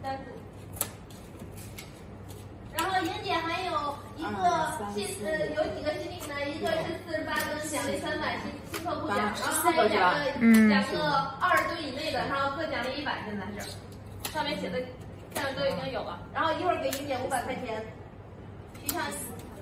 3组。然后莹姐还有一个有几个新品呢？一个是48根奖励300新客户奖，然后还有两个20吨以内的，然后各奖励100，现在是上面写的，上面都已经有了。然后一会儿给莹姐500块钱，去上。